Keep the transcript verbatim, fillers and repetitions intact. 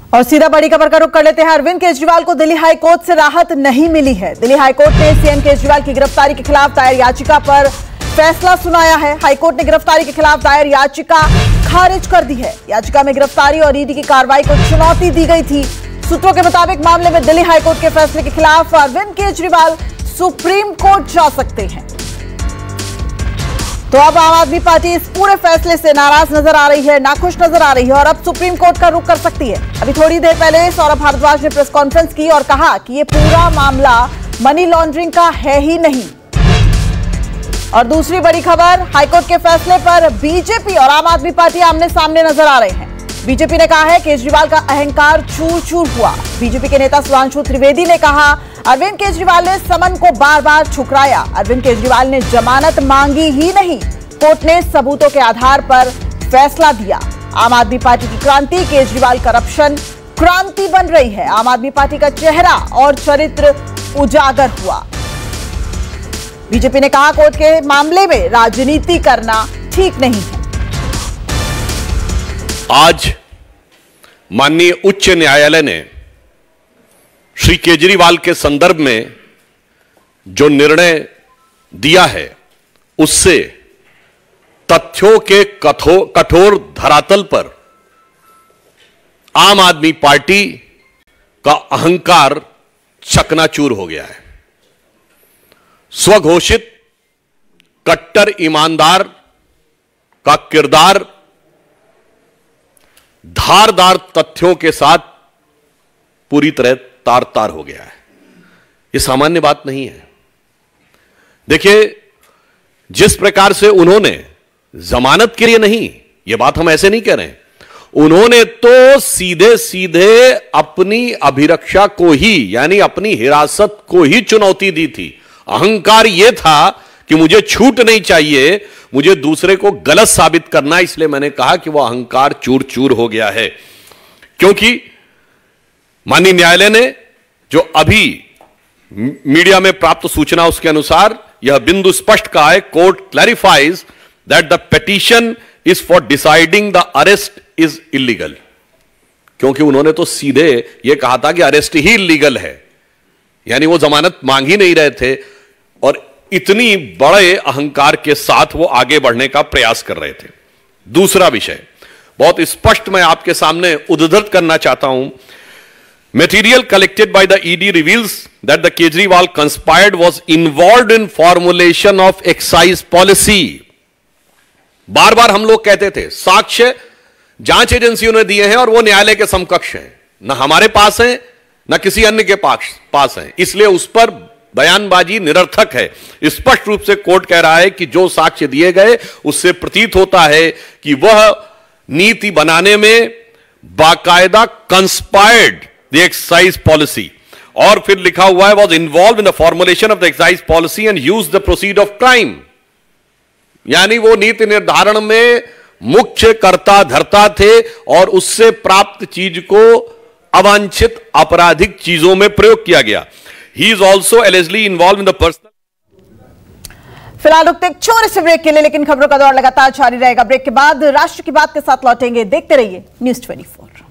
और सीधा बड़ी खबर का रुख कर लेते हैं। अरविंद केजरीवाल को दिल्ली हाईकोर्ट से राहत नहीं मिली है। दिल्ली हाईकोर्ट ने सीएम केजरीवाल की गिरफ्तारी के खिलाफ दायर याचिका पर फैसला सुनाया है। हाईकोर्ट ने गिरफ्तारी के खिलाफ दायर याचिका खारिज कर दी है। याचिका में गिरफ्तारी और ईडी की कार्रवाई को चुनौती दी गई थी। सूत्रों के मुताबिक मामले में दिल्ली हाईकोर्ट के फैसले के खिलाफ अरविंद केजरीवाल सुप्रीम कोर्ट जा सकते हैं। तो अब आम आदमी पार्टी इस पूरे फैसले से नाराज नजर आ रही है, नाखुश नजर आ रही है और अब सुप्रीम कोर्ट का रुख कर सकती है। अभी थोड़ी देर पहले सौरभ भारद्वाज ने प्रेस कॉन्फ्रेंस की और कहा कि ये पूरा मामला मनी लॉन्ड्रिंग का है ही नहीं। और दूसरी बड़ी खबर, हाईकोर्ट के फैसले पर बीजेपी और आम आदमी पार्टी आमने सामने नजर आ रहे हैं। बीजेपी ने कहा है केजरीवाल का अहंकार चूर चूर हुआ। बीजेपी के नेता सुधांशु त्रिवेदी ने कहा अरविंद केजरीवाल ने समन को बार बार ठुकराया। अरविंद केजरीवाल ने जमानत मांगी ही नहीं, कोर्ट ने सबूतों के आधार पर फैसला दिया। आम आदमी पार्टी की क्रांति, केजरीवाल करप्शन क्रांति बन रही है। आम आदमी पार्टी का चेहरा और चरित्र उजागर हुआ। बीजेपी ने कहा कोर्ट के मामले में राजनीति करना ठीक नहीं है। आज माननीय उच्च न्यायालय ने श्री केजरीवाल के संदर्भ में जो निर्णय दिया है उससे तथ्यों के कठोर कठोर धरातल पर आम आदमी पार्टी का अहंकार चकनाचूर हो गया है। स्वघोषित कट्टर ईमानदार का किरदार धारदार तथ्यों के साथ पूरी तरह तार तार हो गया है। यह सामान्य बात नहीं है। देखिए, जिस प्रकार से उन्होंने जमानत के लिए नहीं, यह बात हम ऐसे नहीं कह रहे हैं, उन्होंने तो सीधे सीधे अपनी अभिरक्षा को ही, यानी अपनी हिरासत को ही चुनौती दी थी। अहंकार यह था कि मुझे छूट नहीं चाहिए, मुझे दूसरे को गलत साबित करना, इसलिए मैंने कहा कि वह अहंकार चूर चूर हो गया है। क्योंकि माननीय न्यायालय ने जो अभी मीडिया में प्राप्त सूचना उसके अनुसार यह बिंदु स्पष्ट कहा है, court clarifies that the petition is for deciding the arrest is illegal. क्योंकि उन्होंने तो सीधे यह कहा था कि अरेस्ट ही इलीगल है, यानी वो जमानत मांग ही नहीं रहे थे और इतनी बड़े अहंकार के साथ वो आगे बढ़ने का प्रयास कर रहे थे। दूसरा विषय बहुत स्पष्ट मैं आपके सामने उद्धृत करना चाहता हूं। Material collected by the E D reveals that the Kejriwal conspired was involved in formulation of excise policy. बार बार हम लोग कहते थे साक्ष्य जांच एजेंसियों ने दिए हैं और वो न्यायालय के समकक्ष हैं, ना हमारे पास हैं ना किसी अन्य के पास पास हैं, इसलिए उस पर बयानबाजी निरर्थक है। स्पष्ट रूप से कोर्ट कह रहा है कि जो साक्ष्य दिए गए उससे प्रतीत होता है कि वह नीति बनाने में बाकायदा कंस्पायर्ड द एक्साइज पॉलिसी, और फिर लिखा हुआ है was involve in the formulation of the excise policy and use the proceed of crime, यानी वो नीति निर्धारण में मुख्य कर्ता धर्ता थे और उससे प्राप्त चीज को अवांछित आपराधिक चीजों में प्रयोग किया गया। He is also eligibly involve in the personal. फिलहाल रुकते एक छोटे से ब्रेक के लिए, लेकिन खबरों का दौर लगातार जारी रहेगा। ब्रेक के बाद राष्ट्र की बात के साथ लौटेंगे। देखते रहिए न्यूज़ चौबीस।